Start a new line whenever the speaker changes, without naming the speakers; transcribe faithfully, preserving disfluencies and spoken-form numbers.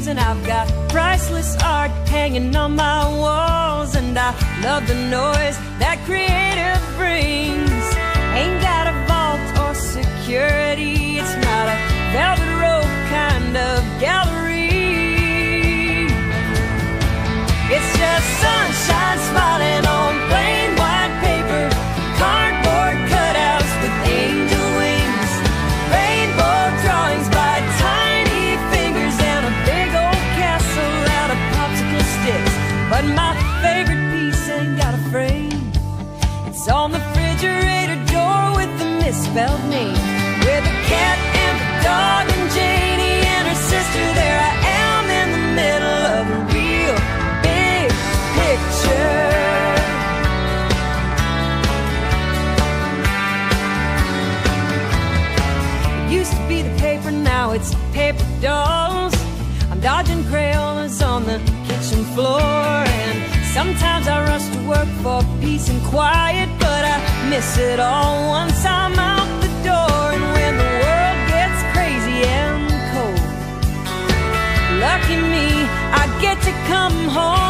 dreams, and I've got priceless art hanging on my walls, and I love the noise that creative brings. Ain't got a vault or security, it's not a velvet rope kind of gallery. It's just sunshine smiling on plain white paper, cardboard cutouts with angel wings, rainbow drawings by tiny fingers, and a big old castle out of popsicle sticks. But my favorite piece ain't got a frame. It's on the refrigerator door with the misspelled name, with a cat and a dog and Janie and her sister. There I am in the middle of a real big picture. It used to be the paper, now it's paper dolls. I'm dodging crayons on the kitchen floor, and sometimes I rush to work for peace and quiet, but I miss it all once I'm out the door. And when the world gets crazy and cold, lucky me, I get to come home